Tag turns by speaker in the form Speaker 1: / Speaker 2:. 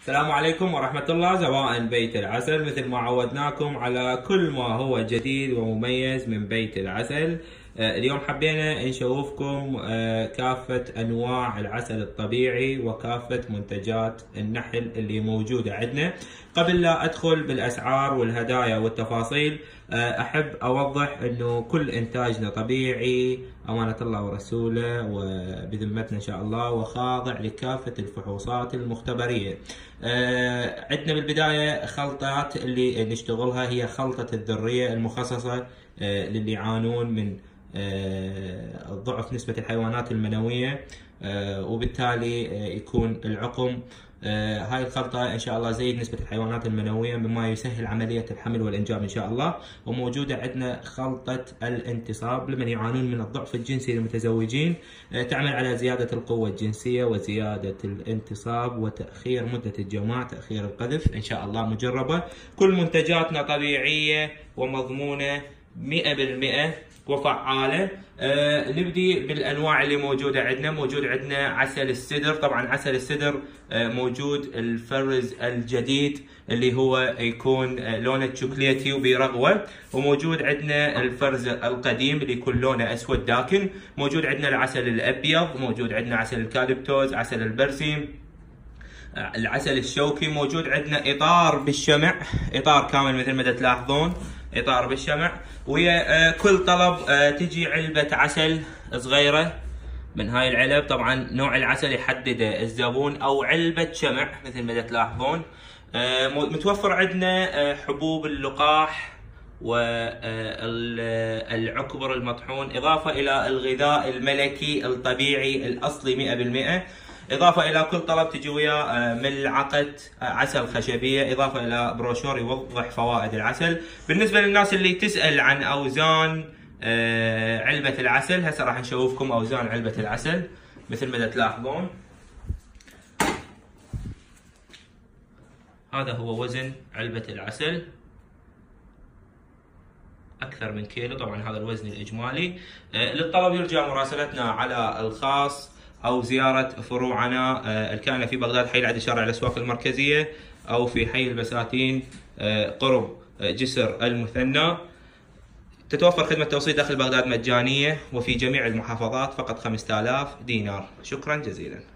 Speaker 1: السلام عليكم ورحمة الله. زبائن بيت العسل، مثل ما عودناكم على كل ما هو جديد ومميز من بيت العسل. اليوم حبينا نشوفكم كافة أنواع العسل الطبيعي وكافة منتجات النحل اللي موجودة عندنا. قبل لا أدخل بالأسعار والهدايا والتفاصيل، أحب أوضح أنه كل إنتاجنا طبيعي أمانة الله ورسوله وبذمتنا إن شاء الله، وخاضع لكافة الفحوصات المختبرية. عندنا بالبداية خلطات اللي نشتغلها هي خلطة الذرية المخصصة للي يعانون من ضعف نسبة الحيوانات المنوية، وبالتالي يكون العقم. هاي الخلطة إن شاء الله زيد نسبة الحيوانات المنوية مما يسهل عملية الحمل والإنجاب إن شاء الله. وموجودة عندنا خلطة الانتصاب لمن يعانون من الضعف الجنسي للمتزوجين، تعمل على زيادة القوة الجنسية وزيادة الانتصاب وتأخير مدة الجماع، تأخير القذف إن شاء الله. مجربة، كل منتجاتنا طبيعية ومضمونة 100% وفعالة. نبدي بالانواع اللي موجوده عندنا. موجود عندنا عسل السدر. طبعا عسل السدر موجود الفرز الجديد اللي هو يكون لونه شوكولاتي وبرغوه، وموجود عندنا الفرز القديم اللي يكون لونه اسود داكن. موجود عندنا العسل الابيض، موجود عندنا عسل الكاليبتوز، عسل البرسيم، العسل الشوكي. موجود عندنا اطار بالشمع، اطار كامل مثل ما تلاحظون، اطار بالشمع. ويا كل طلب تجي علبة عسل صغيرة من هاي العلب. طبعا نوع العسل يحدده الزبون، او علبة شمع مثل ما تلاحظون. متوفر عندنا حبوب اللقاح والعكبر المطحون، اضافة الى الغذاء الملكي الطبيعي الاصلي 100%. إضافة إلى كل طلب تجي وياه ملعقة عسل خشبية، إضافة إلى بروشور يوضح فوائد العسل. بالنسبة للناس اللي تسأل عن أوزان علبة العسل، هسه راح نشوفكم أوزان علبة العسل مثل ما تلاحظون. هذا هو وزن علبة العسل، أكثر من كيلو. طبعا هذا الوزن الإجمالي. للطلب يرجى مراسلتنا على الخاص أو زيارة فروعنا الكائنة في بغداد، حي العدل شارع الأسواق المركزية، أو في حي البساتين قرب جسر المثنى. تتوفر خدمة توصيل داخل بغداد مجانية، وفي جميع المحافظات فقط 5000 دينار. شكرا جزيلا.